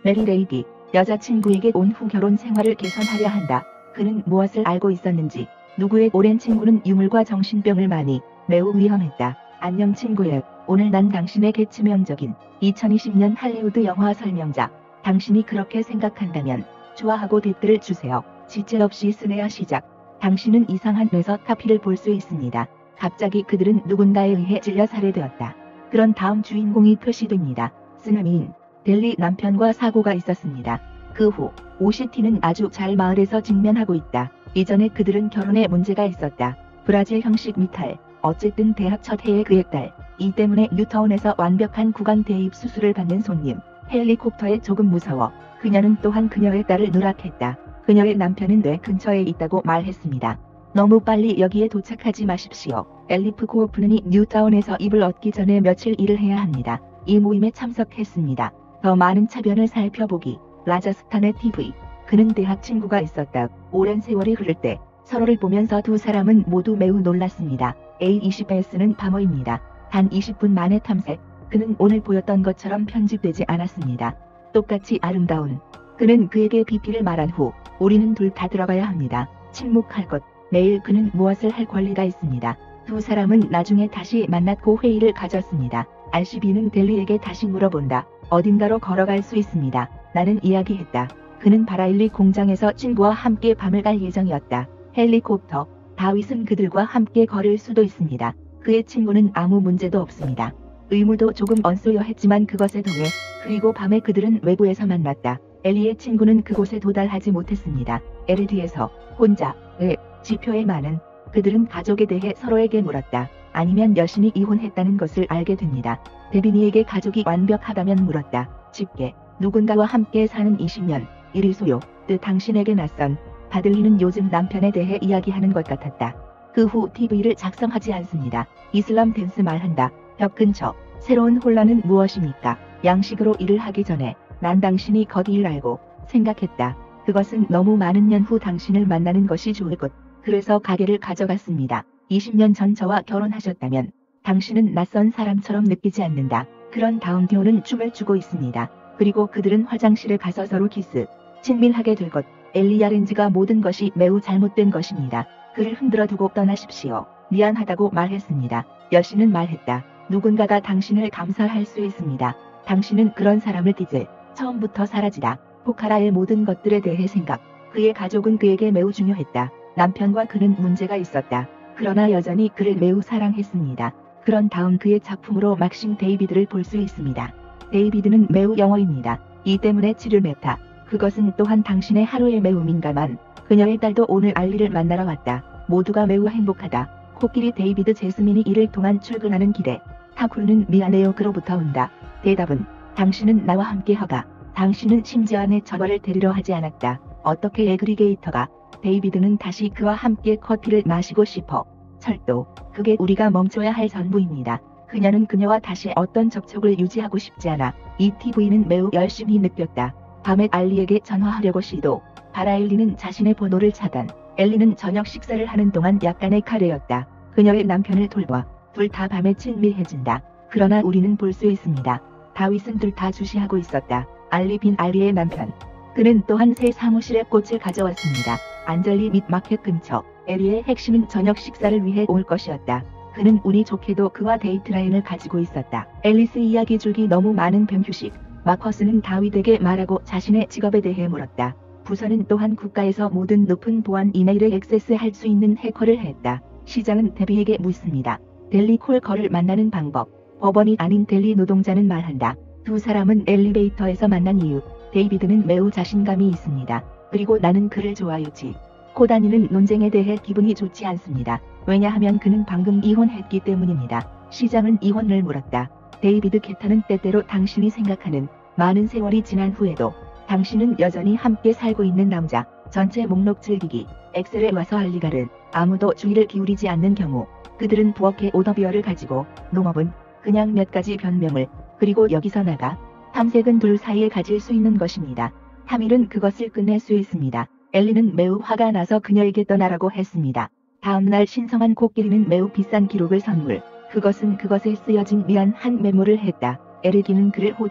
메리 레이디, 여자친구에게 온 후 결혼 생활을 개선하려 한다. 그는 무엇을 알고 있었는지 누구의 오랜 친구는 유물과 정신병을 많이 매우 위험했다. 안녕 친구야. 오늘 난 당신에게 치명적인 2020년 할리우드 영화 설명자. 당신이 그렇게 생각한다면 좋아하고 댓글을 주세요. 지체 없이 스네어 시작. 당신은 이상한 뇌서 카피를 볼 수 있습니다. 갑자기 그들은 누군가에 의해 찔려 살해되었다. 그런 다음 주인공이 표시됩니다. 쓰나미인 델리 남편과 사고가 있었습니다. 그 후 OCT는 아주 잘 마을에서 직면하고 있다. 이전에 그들은 결혼에 문제가 있었다. 브라질 형식 미탈. 어쨌든 대학 첫 해의 그의 딸. 이 때문에 뉴타운에서 완벽한 구강 대입 수술을 받는 손님. 헬리콥터에 조금 무서워. 그녀는 또한 그녀의 딸을 누락했다. 그녀의 남편은 뇌 근처에 있다고 말했습니다. 너무 빨리 여기에 도착하지 마십시오. 엘리프 코오프는이 뉴타운에서 입을 얻기 전에 며칠 일을 해야 합니다. 이 모임에 참석했습니다. 더 많은 차변을 살펴보기. 라자스탄의 TV. 그는 대학 친구가 있었다. 오랜 세월이 흐를 때 서로를 보면서 두 사람은 모두 매우 놀랐습니다. A20S는 밤어입니다. 단 20분 만에 탐색. 그는 오늘 보였던 것처럼 편집되지 않았습니다. 똑같이 아름다운. 그는 그에게 BP를 말한 후 우리는 둘 다 들어가야 합니다. 침묵할 것. 내일 그는 무엇을 할 권리가 있습니다. 두 사람은 나중에 다시 만났고 회의를 가졌습니다. RCB는 델리에게 다시 물어본다. 어딘가로 걸어갈 수 있습니다. 나는 이야기했다. 그는 바라일리 공장에서 친구와 함께 밤을 갈 예정이었다. 헬리콥터. 다윗은 그들과 함께 걸을 수도 있습니다. 그의 친구는 아무 문제도 없습니다. 의무도 조금 언소여했지만 그것에 동해. 그리고 밤에 그들은 외부에서 만났다. 엘리의 친구는 그곳에 도달하지 못했습니다. LAD에서 혼자. 지표에 많은. 그들은 가족에 대해 서로에게 물었다. 아니면 여신이 이혼했다는 것을 알게 됩니다. 데비니에게 가족이 완벽하다면 물었다. 집계. 누군가와 함께 사는 20년. 1일 소요. 당신에게 낯선. 바들리는 요즘 남편에 대해 이야기하는 것 같았다. 그 후 TV를 작성하지 않습니다. 이슬람 댄스 말한다. 벽 근처. 새로운 혼란은 무엇입니까? 양식으로 일을 하기 전에 난 당신이 거기를 알고 생각했다. 그것은 너무 많은 년 후 당신을 만나는 것이 좋을 것. 그래서 가게를 가져갔습니다. 20년 전 저와 결혼하셨다면 당신은 낯선 사람처럼 느끼지 않는다. 그런 다음 디오는 춤을 추고 있습니다. 그리고 그들은 화장실에 가서 서로 키스. 친밀하게 될 것. 엘리 야렌즈가 모든 것이 매우 잘못된 것입니다. 그를 흔들어 두고 떠나십시오. 미안하다고 말했습니다. 여신은 말했다. 누군가가 당신을 감사할 수 있습니다. 당신은 그런 사람을 빚을 처음부터 사라지다. 포카라의 모든 것들에 대해 생각. 그의 가족은 그에게 매우 중요했다. 남편과 그는 문제가 있었다. 그러나 여전히 그를 매우 사랑했습니다. 그런 다음 그의 작품으로 막싱 데이비드를 볼 수 있습니다. 데이비드는 매우 영어입니다. 이 때문에 치를 맺다. 그것은 또한 당신의 하루에 매우 민감한. 그녀의 딸도 오늘 알리를 만나러 왔다. 모두가 매우 행복하다. 코끼리 데이비드 제스민이 일을 통한 출근하는 길에. 타쿨은 미안해요 그로부터 온다. 대답은 당신은 나와 함께 허가. 당신은 심지어 내 저거를 데리러 하지 않았다. 어떻게 에그리게이터가. 데이비드는 다시 그와 함께 커피를 마시고 싶어. 철도. 그게 우리가 멈춰야 할 전부입니다. 그녀는 그녀와 다시 어떤 접촉을 유지하고 싶지 않아. 이 TV는 매우 열심히 느꼈다. 밤에 알리에게 전화하려고 시도. 바라일리는 자신의 번호를 차단. 엘리는 저녁 식사를 하는 동안 약간의 카레였다. 그녀의 남편을 돌봐. 둘 다 밤에 친밀해진다. 그러나 우리는 볼 수 있습니다. 다윗은 둘 다 주시하고 있었다. 알리 빈 알리의 남편. 그는 또한 새 사무실에 꽃을 가져왔습니다. 안젤리 및 마켓 근처. 엘리의 핵심은 저녁 식사를 위해 올 것이었다. 그는 운이 좋게도 그와 데이트라인을 가지고 있었다. 앨리스 이야기 줄기 너무 많은 뱀휴식. 마커스는 다윗에게 말하고 자신의 직업에 대해 물었다. 부서는 또한 국가에서 모든 높은 보안 이메일에 액세스할 수 있는 해커를 했다. 시장은 데비에게 묻습니다. 델리 콜커를 만나는 방법. 법원이 아닌 델리 노동자는 말한다. 두 사람은 엘리베이터에서 만난 이유. 데이비드는 매우 자신감이 있습니다. 그리고 나는 그를 좋아하지. 코다니는 논쟁에 대해 기분이 좋지 않습니다. 왜냐하면 그는 방금 이혼했기 때문입니다. 시장은 이혼을 물었다. 데이비드 게타는 때때로 당신이 생각하는 많은 세월이 지난 후에도 당신은 여전히 함께 살고 있는 남자. 전체 목록 즐기기. 엑셀에 와서 알리가른. 아무도 주의를 기울이지 않는 경우. 그들은 부엌에 오더비어를 가지고. 농업은 그냥 몇 가지 변명을. 그리고 여기서 나가. 탐색은 둘 사이에 가질 수 있는 것입니다. 탐일은 그것을 끝낼 수 있습니다. 엘리는 매우 화가 나서 그녀에게 떠나라고 했습니다. 다음날 신성한 코끼리는 매우 비싼 기록을 선물. 그것은 그것에 쓰여진 미안한 메모를 했다. 에르기는 그를 호출.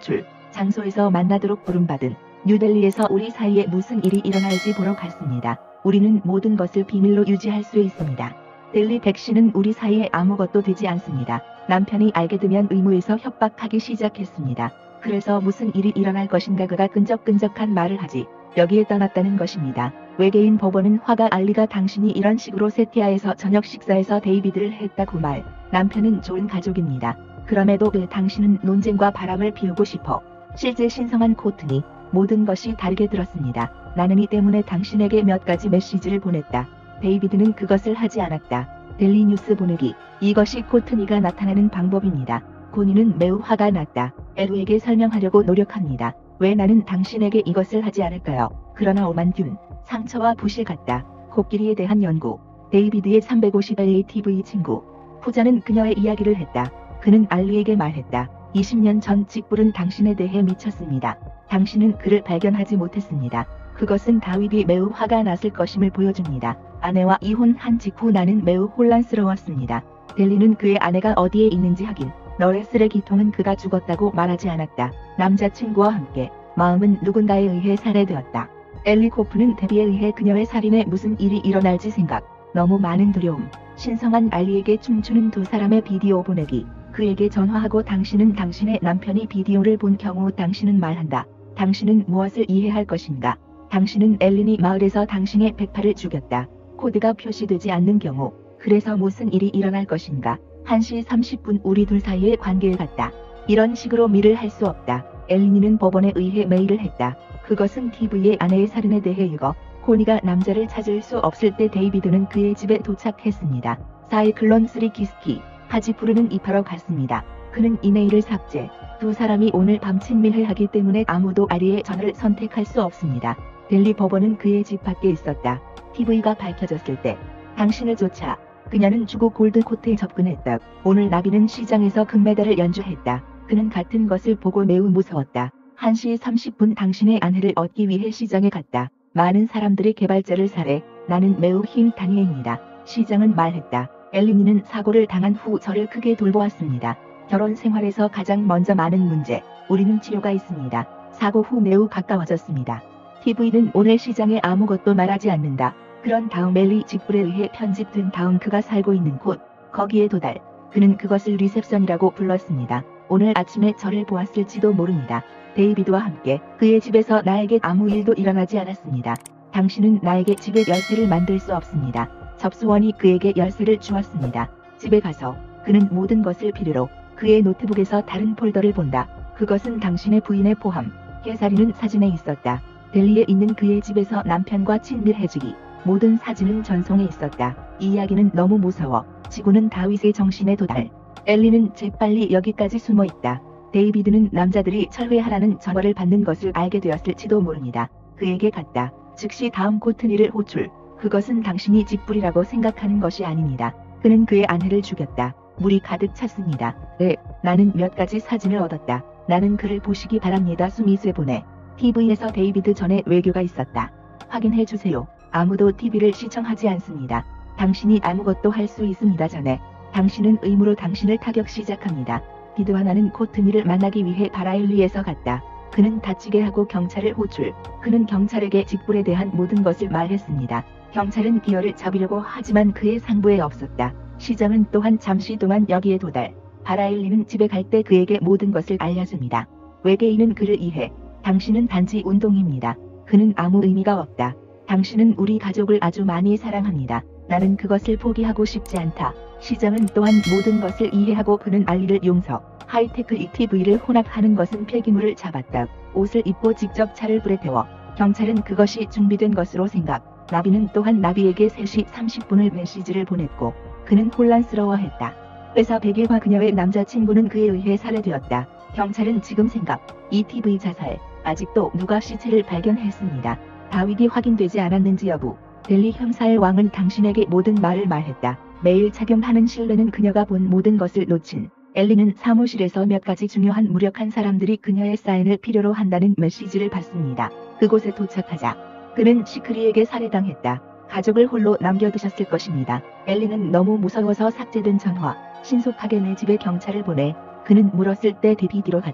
장소에서 만나도록 부름받은 뉴델리에서 우리 사이에 무슨 일이 일어날지 보러 갔습니다. 우리는 모든 것을 비밀로 유지할 수 있습니다. 델리 백씨는 우리 사이에 아무것도 되지 않습니다. 남편이 알게 되면 의무에서 협박하기 시작했습니다. 그래서 무슨 일이 일어날 것인가 그가 끈적끈적한 말을 하지 여기에 떠났다는 것입니다. 외계인 법원은 화가 알리가 당신이 이런 식으로 세티아에서 저녁 식사에서 데이비드를 했다고 말. 남편은 좋은 가족입니다. 그럼에도 왜 당신은 논쟁과 바람을 피우고 싶어. 실제 신성한 코트니 모든 것이 다르게 들었습니다. 나는 이 때문에 당신에게 몇 가지 메시지를 보냈다. 데이비드는 그것을 하지 않았다. 델리 뉴스 보내기. 이것이 코트니가 나타나는 방법입니다. 고니는 매우 화가 났다. 엘루에게 설명하려고 노력합니다. 왜 나는 당신에게 이것을 하지 않을까요? 그러나 오만균, 상처와 부실 같다. 코끼리에 대한 연구. 데이비드의 350LA TV 친구. 후자는 그녀의 이야기를 했다. 그는 알리에게 말했다. 20년 전 직불은 당신에 대해 미쳤습니다. 당신은 그를 발견하지 못했습니다. 그것은 다윗이 매우 화가 났을 것임을 보여줍니다. 아내와 이혼한 직후 나는 매우 혼란스러웠습니다. 델리는 그의 아내가 어디에 있는지 확인. 너의 쓰레기통은 그가 죽었다고 말하지 않았다. 남자친구와 함께 마음은 누군가에 의해 살해되었다. 엘리 코프는 데비에 의해 그녀의 살인에 무슨 일이 일어날지 생각. 너무 많은 두려움. 신성한 알리에게 춤추는 두 사람의 비디오 보내기. 그에게 전화하고 당신은 당신의 남편이 비디오를 본 경우 당신은 말한다. 당신은 무엇을 이해할 것인가? 당신은 엘린이 마을에서 당신의 108을 죽였다. 코드가 표시되지 않는 경우. 그래서 무슨 일이 일어날 것인가? 1시 30분 우리 둘 사이의 관계를 갖다. 이런 식으로 밀을 할 수 없다. 엘린이는 법원에 의해 메일을 했다. 그것은 TV의 아내의 살인에 대해 읽어. 코니가 남자를 찾을 수 없을 때 데이비드는 그의 집에 도착했습니다. 사이클론 3 키스키. 하지 부르는 입하러 갔습니다. 그는 이메일을 삭제. 두 사람이 오늘 밤 친밀해하기 때문에 아무도 아리의 전화를 선택할 수 없습니다. 델리 법원은 그의 집 밖에 있었다. TV가 밝혀졌을 때 당신을 쫓아 그녀는 주고 골드코트에 접근했다. 오늘 나비는 시장에서 금메달을 연주했다. 그는 같은 것을 보고 매우 무서웠다. 1시 30분 당신의 아내를 얻기 위해 시장에 갔다. 많은 사람들이 개발자를 살해. 나는 매우 힘 다니엘입니다. 시장은 말했다. 엘리니는 사고를 당한 후 저를 크게 돌보았습니다. 결혼 생활에서 가장 먼저 많은 문제. 우리는 치료가 있습니다. 사고 후 매우 가까워졌습니다. TV는 오늘 시장에 아무것도 말하지 않는다. 그런 다음 엘리 직불에 의해 편집된 다음 그가 살고 있는 곳. 거기에 도달. 그는 그것을 리셉션이라고 불렀습니다. 오늘 아침에 저를 보았을지도 모릅니다. 데이비드와 함께 그의 집에서 나에게 아무 일도 일어나지 않았습니다. 당신은 나에게 집에 열쇠를 만들 수 없습니다. 접수원이 그에게 열쇠를 주었습니다. 집에 가서 그는 모든 것을 필요로 그의 노트북에서 다른 폴더를 본다. 그것은 당신의 부인의 포함. 해살이는 사진에 있었다. 델리에 있는 그의 집에서 남편과 친밀해지기. 모든 사진은 전송에 있었다. 이 이야기는 너무 무서워. 지구는 다윗의 정신에 도달. 엘리는 재빨리 여기까지 숨어 있다. 데이비드는 남자들이 철회하라는 전화를 받는 것을 알게 되었을지도 모릅니다. 그에게 갔다. 즉시 다음 코트니를 호출. 그것은 당신이 직불이라고 생각하는 것이 아닙니다. 그는 그의 아내를 죽였다. 물이 가득 찼습니다. 네, 나는 몇 가지 사진을 얻었다. 나는 그를 보시기 바랍니다. 스미스에 보내. TV에서 데이비드 전에 외교가 있었다. 확인해 주세요. 아무도 TV를 시청하지 않습니다. 당신이 아무것도 할 수 있습니다. 전에 당신은 의무로 당신을 타격 시작합니다. 비드 하나는 코트니를 만나기 위해 바라일리에서 갔다. 그는 다치게 하고 경찰을 호출. 그는 경찰에게 직불에 대한 모든 것을 말했습니다. 경찰은 기어를 잡으려고 하지만 그의 상부에 없었다. 시장은 또한 잠시 동안 여기에 도달. 바라일리는 집에 갈 때 그에게 모든 것을 알려줍니다. 외계인은 그를 이해. 당신은 단지 운동입니다. 그는 아무 의미가 없다. 당신은 우리 가족을 아주 많이 사랑합니다. 나는 그것을 포기하고 싶지 않다. 시장은 또한 모든 것을 이해하고 그는 알리를 용서. 하이테크 TV를 혼합하는 것은 폐기물을 잡았다. 옷을 입고 직접 차를 불에 태워. 경찰은 그것이 준비된 것으로 생각. 나비는 또한 나비에게 3시 30분을 메시지를 보냈고 그는 혼란스러워했다. 회사 100일과 그녀의 남자친구는 그에 의해 살해되었다. 경찰은 지금 생각. 이 TV 자살. 아직도 누가 시체를 발견했습니다. 다윗이 확인되지 않았는지 여부. 델리 형사의 왕은 당신에게 모든 말을 말했다. 매일 착용하는 신뢰는 그녀가 본 모든 것을 놓친. 엘리는 사무실에서 몇 가지 중요한 무력한 사람들이 그녀의 사인을 필요로 한다는 메시지를 받습니다. 그곳에 도착하자 그는 시크리에게 살해당했다. 가족을 홀로 남겨두셨을 것입니다. 엘리는 너무 무서워서 삭제된 전화. 신속하게 내 집에 경찰을 보내. 그는 물었을 때 DVD로 갔다.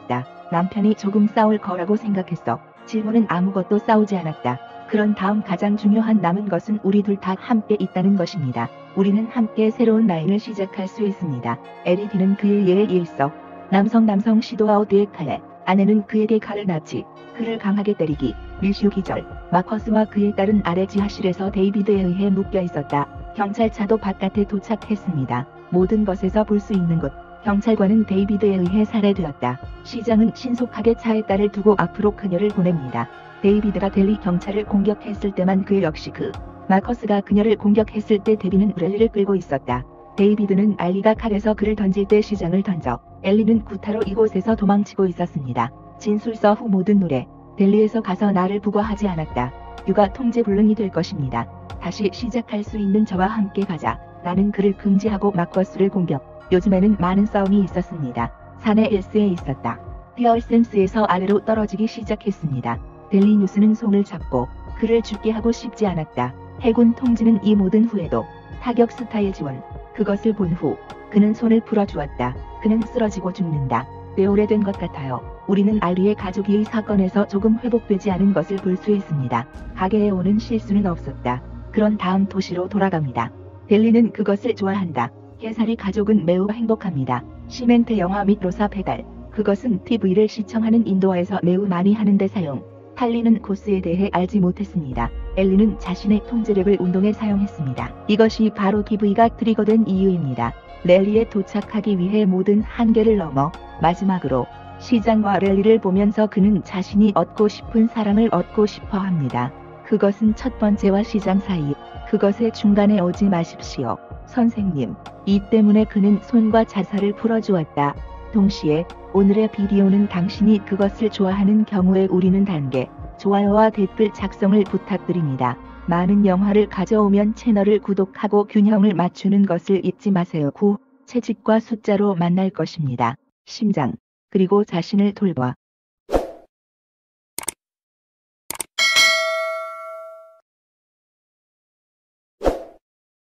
남편이 조금 싸울 거라고 생각했어. 질문은 아무것도 싸우지 않았다. 그런 다음 가장 중요한 남은 것은 우리 둘 다 함께 있다는 것입니다. 우리는 함께 새로운 라인을 시작할 수 있습니다. LED는 그의 예의 일석. 남성 시도아웃의 칼에 아내는 그에게 칼을 납치, 그를 강하게 때리기, 밀슈 기절. 마커스와 그의 딸은 아래 지하실에서 데이비드에 의해 묶여 있었다. 경찰차도 바깥에 도착했습니다. 모든 것에서 볼 수 있는 곳. 경찰관은 데이비드에 의해 살해되었다. 시장은 신속하게 차에 딸을 두고 앞으로 그녀를 보냅니다. 데이비드가 델리 경찰을 공격했을 때만 그 역시 마커스가 그녀를 공격했을 때 데비는 랠리를 끌고 있었다. 데이비드는 알리가 칼에서 그를 던질 때 시장을 던져 엘리는 구타로 이곳에서 도망치고 있었습니다. 진술서 후 모든 노래. 델리에서 가서 나를 부과하지 않았다. 육아 통제 불능이 될 것입니다. 다시 시작할 수 있는 저와 함께 가자. 나는 그를 금지하고 마커스를 공격. 요즘에는 많은 싸움이 있었습니다. 산의 일스에 있었다. 피어센스에서 아래로 떨어지기 시작했습니다. 델리 뉴스는 손을 잡고 그를 죽게 하고 싶지 않았다. 해군 통지는 이 모든 후에도 타격 스타일 지원. 그것을 본 후 그는 손을 풀어주었다. 그는 쓰러지고 죽는다. 꽤 오래된 것 같아요. 우리는 알리의 가족이 이 사건에서 조금 회복되지 않은 것을 볼 수 있습니다. 가게에 오는 실수는 없었다. 그런 다음 도시로 돌아갑니다. 델리는 그것을 좋아한다. 해살이 가족은 매우 행복합니다. 시멘트 영화 및 로사 페달. 그것은 TV를 시청하는 인도어에서 매우 많이 하는데 사용. 탈리는 코스에 대해 알지 못했습니다. 엘리는 자신의 통제력을 운동에 사용했습니다. 이것이 바로 TV가 트리거된 이유입니다. 랠리에 도착하기 위해 모든 한계를 넘어 마지막으로 시장과 랠리를 보면서 그는 자신이 얻고 싶은 사랑을 얻고 싶어 합니다. 그것은 첫 번째와 시장 사이. 그것의 중간에 오지 마십시오. 선생님. 이 때문에 그는 손과 자살을 풀어주었다. 동시에 오늘의 비디오는 당신이 그것을 좋아하는 경우에 우리는 단계, 좋아요와 댓글 작성을 부탁드립니다. 많은 영화를 가져오면 채널을 구독하고 균형을 맞추는 것을 잊지 마세요. 9. 채찍과 숫자로 만날 것입니다. 심장. 그리고 자신을 돌봐.